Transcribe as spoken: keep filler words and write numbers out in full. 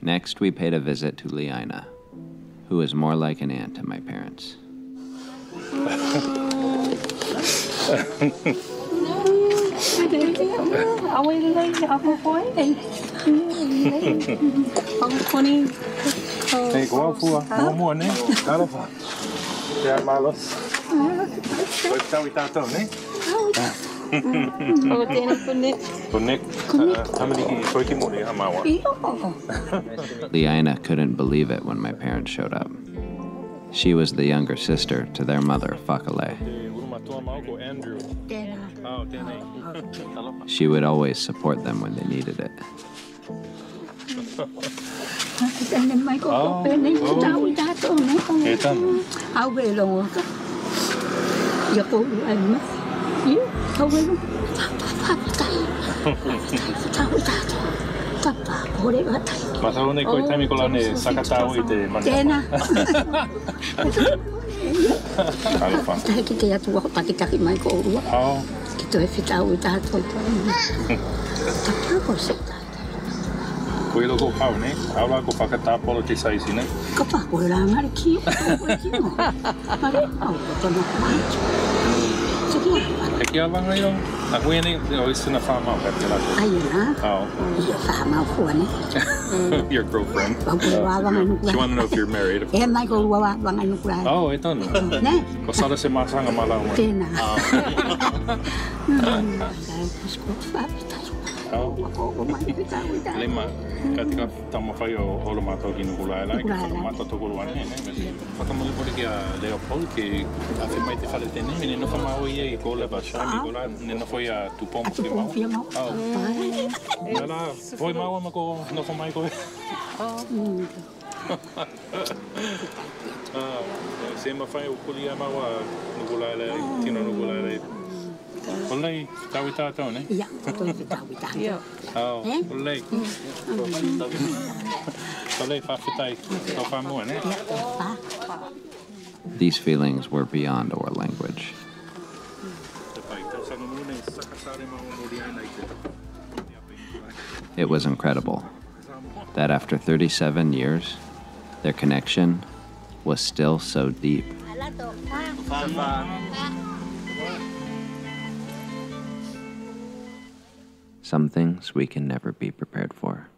Next, we paid a visit to Liaina, who is more like an aunt to my parents. Liaina couldn't believe it when my parents showed up. She was the younger sister to their mother, Fakale. She would always support them when they needed it. Your girlfriend. Uh, she want to know if you're married. Oh, ito no. Kosala se masanga malawan. Oh. Lima, katika tamafayo holo mato kinugulaila, katika mato tuguluan he, ne. Pakamuli pode que a Leopold que afirma te fala tene, menino não fama oie e cola baixa, me cola, não foi a tu pomos que mal. Oh. Ela foi mal mas co não foi mais co. Oh. Ah, se me faz o colia mal a nugulaila, tino nugulaila. Olay, tawi tato, ne? Yeah, tawi tato. Yeah. Oh, olay. Olay, fafitai, tofamu, ne? These feelings were beyond our language. It was incredible that after thirty-seven years, their connection was still so deep. Some things we can never be prepared for.